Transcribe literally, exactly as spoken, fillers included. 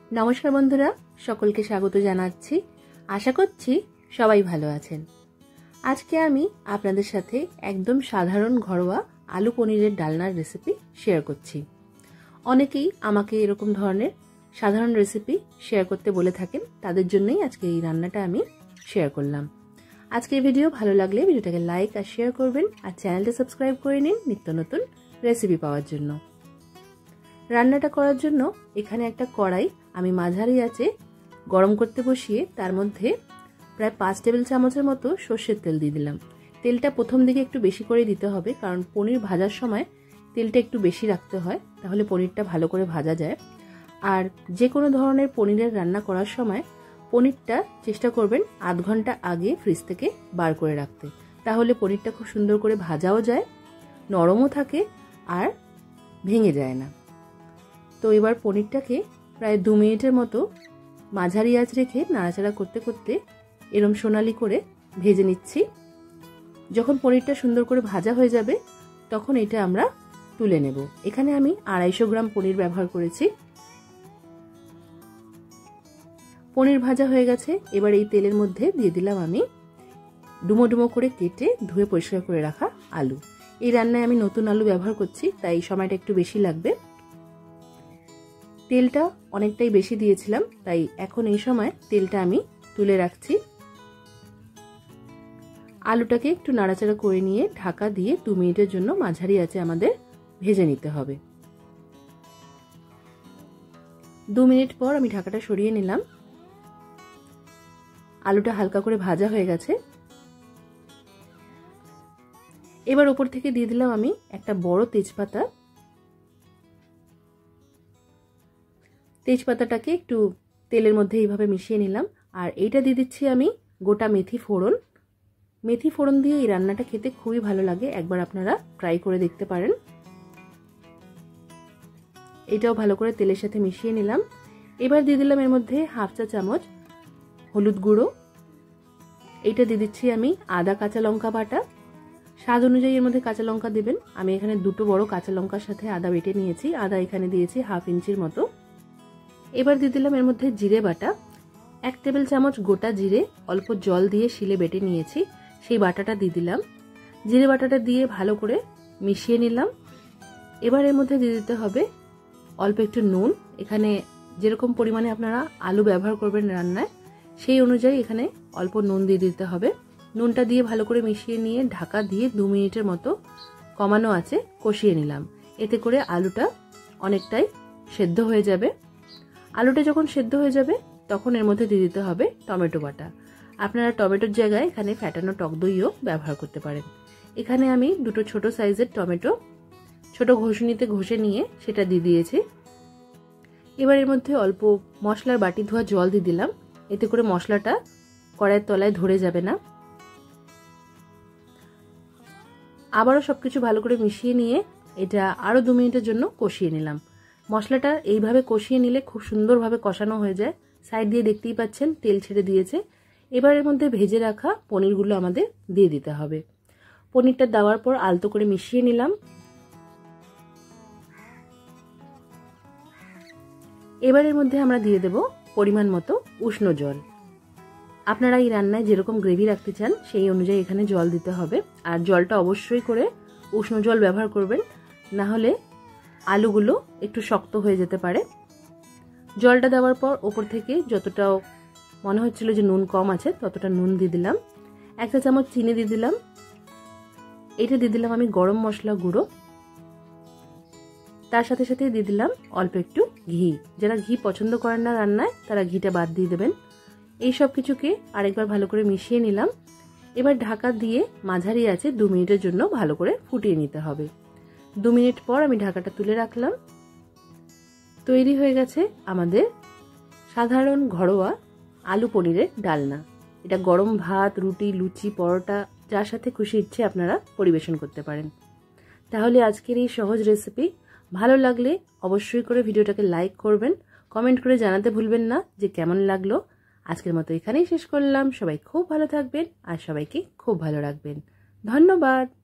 नमस्कार बंधुरा सकलके स्वागत जानाচ্ছি। आशा करছি সবাই ভালো আছেন। আজকে আমি আপনাদের সাথে একদম সাধারণ ঘরোয়া আলু পনিরের ডালনার রেসিপি শেয়ার করছি। অনেকেই আমাকে এরকম ধরনের সাধারণ রেসিপি শেয়ার করতে বলে থাকেন, তাদের জন্যই আজকে এই রান্নাটা আমি শেয়ার করলাম। আজকের ভিডিও ভালো লাগলে ভিডিওটাকে লাইক আর শেয়ার করবেন আর চ্যানেলটা সাবস্ক্রাইব করে নিন নিত্য নতুন রেসিপি পাওয়ার জন্য। রান্নাটা করার জন্য এখানে একটা কড়াই আমি মাঝারি আঁচে গরম করতে বসিয়ে তার মধ্যে প্রায় পাঁচ টেবিল চামচের মতো সর্ষের তেল দিয়ে দিলাম। তেলটা প্রথম দিকে একটু বেশি করে দিতে হবে, কারণ পনির ভাজার সময় তেলটা একটু বেশি রাখতে হয়, তাহলে পনিরটা ভালো করে ভাজা যায়। আর যে কোনো ধরনের পনিরের রান্না করার সময় পনিরটা চেষ্টা করবেন আধ ঘন্টা আগে ফ্রিজ থেকে বার করে রাখতে, তাহলে পনিরটা খুব সুন্দর করে ভাজাও যায়, নরমও থাকে আর ভেঙে যায় না। তো এবার পনিরটাকে প্রায় দু মিনিটের মতো মাঝারি আঁচ রেখে নাড়াচাড়া করতে করতে এরম সোনালি করে ভেজে নিচ্ছি। যখন পনিরটা সুন্দর করে ভাজা হয়ে যাবে তখন এটা আমরা তুলে নেব। এখানে আমি আড়াইশো গ্রাম পনির ব্যবহার করেছি। পনির ভাজা হয়ে গেছে, এবার এই তেলের মধ্যে দিয়ে দিলাম আমি ডুমো ডুমো করে কেটে ধুয়ে পরিষ্কার করে রাখা আলু। এই রান্নায় আমি নতুন আলু ব্যবহার করছি, তাই সময়টা একটু বেশি লাগবে। তেলটা অনেকটাই বেশি দিয়েছিলাম, তাই এখন এই সময় তেলটা আমি তুলে রাখছি। আলুটাকে একটু নাড়াচাড়া করে নিয়ে ঢাকা দিয়ে দু মিনিটের জন্য মাঝারি আঁচে আমাদের ভেজে নিতে হবে। দু মিনিট পর আমি ঢাকাটা সরিয়ে নিলাম। আলুটা হালকা করে ভাজা হয়ে গেছে। এবার উপর থেকে দিয়ে দিলাম আমি একটা বড় তেজপাতা। তেজপাতাটাকে একটু তেলের মধ্যে এইভাবে মিশিয়ে নিলাম। আর এইটা দিয়ে দিচ্ছি আমি গোটা মেথি ফোড়ন। মেথি ফোড়ন দিয়ে এই রান্নাটা খেতে খুবই ভালো লাগে, একবার আপনারা ট্রাই করে দেখতে পারেন। এটাও ভালো করে তেলের সাথে মিশিয়ে নিলাম। এবার দিয়ে দিলাম এর মধ্যে হাফ চা চামচ হলুদ গুঁড়ো। এইটা দিয়ে দিচ্ছি আমি আদা কাঁচা লঙ্কা বাটা। স্বাদ অনুযায়ী এর মধ্যে কাঁচা লঙ্কা দেবেন। আমি এখানে দুটো বড় কাঁচা লঙ্কার সাথে আদা বেটে নিয়েছি। আদা এখানে দিয়েছি হাফ ইঞ্চির মতো। এবার দিয়ে দিলাম এর মধ্যে জিরে বাটা। এক টেবিল চামচ গোটা জিরে অল্প জল দিয়ে শিলে বেটে নিয়েছি, সেই বাটাটা দিয়ে দিলাম। জিরে বাটাটা দিয়ে ভালো করে মিশিয়ে নিলাম। এবার এর মধ্যে দিয়ে দিতে হবে অল্প একটু নুন। এখানে যেরকম পরিমাণে আপনারা আলু ব্যবহার করবেন রান্নায়, সেই অনুযায়ী এখানে অল্প নুন দিয়ে দিতে হবে। নুনটা দিয়ে ভালো করে মিশিয়ে নিয়ে ঢাকা দিয়ে দু মিনিটের মতো কমানো আছে কষিয়ে নিলাম। এতে করে আলুটা অনেকটাই সেদ্ধ হয়ে যাবে। আলুটা যখন সেদ্ধ হয়ে যাবে তখন এর মধ্যে দিয়ে দিতে হবে টমেটো বাটা। আপনারা টমেটোর জায়গায় এখানে ফ্যাটানো টক দইও ব্যবহার করতে পারেন। এখানে আমি দুটো ছোট সাইজের টমেটো ছোট ঘষুনিতে ঘষে নিয়ে সেটা দিয়ে দিয়েছি। এবার এর মধ্যে অল্প মশলার বাটি ধোয়া জল দিয়ে দিলাম, এতে করে মশলাটা কড়াইয়ের তলায় ধরে যাবে না। আবারও সবকিছু ভালো করে মিশিয়ে নিয়ে এটা আরো দু মিনিটের জন্য কষিয়ে নিলাম। মশলাটা এইভাবে কষিয়ে নিলে খুব সুন্দরভাবে কষানো হয়ে যায়। সাইড দিয়ে দেখতেই পাচ্ছেন তেল ছেড়ে দিয়েছে। এবার এর মধ্যে ভেজে রাখা পনিরগুলো আমাদের দিয়ে দিতে হবে। পনিরটা দেওয়ার পর আলতো করে মিশিয়ে নিলাম। এবার এর মধ্যে আমরা দিয়ে দেব পরিমাণ মতো উষ্ণ জল। আপনারা এই রান্নায় যেরকম গ্রেভি রাখতে চান সেই অনুযায়ী এখানে জল দিতে হবে। আর জলটা অবশ্যই করে উষ্ণ জল ব্যবহার করবেন, না হলে আলুগুলো একটু শক্ত হয়ে যেতে পারে। জলটা দেওয়ার পর ওপর থেকে যতটা মনে হচ্ছিল যে নুন কম আছে ততটা নুন দিয়ে দিলাম। এক চা চামচ চিনি দিয়ে দিলাম। এটা দিয়ে দিলাম আমি গরম মশলা গুঁড়ো। তার সাথে সাথে দিয়ে দিলাম অল্প একটু ঘি। যারা ঘি পছন্দ করেন না রান্নায় তারা ঘিটা বাদ দিয়ে দেবেন। এই সব কিছুকে আরেকবার ভালো করে মিশিয়ে নিলাম। এবার ঢাকা দিয়ে মাঝারি আছে দু মিনিটের জন্য ভালো করে ফুটিয়ে নিতে হবে। দু মিনিট পর আমি ঢাকাটা তুলে রাখলাম। তৈরি হয়ে গেছে আমাদের সাধারণ ঘরোয়া আলু পনিরের ডালনা। এটা গরম ভাত, রুটি, লুচি, পরোটা যার সাথে খুশি ইচ্ছে আপনারা পরিবেশন করতে পারেন। তাহলে আজকের এই সহজ রেসিপি ভালো লাগলে অবশ্যই করে ভিডিওটাকে লাইক করবেন, কমেন্ট করে জানাতে ভুলবেন না যে কেমন লাগলো। আজকের মতো এখানেই শেষ করলাম। সবাই খুব ভালো থাকবেন আর সবাইকে খুব ভালো রাখবেন। ধন্যবাদ।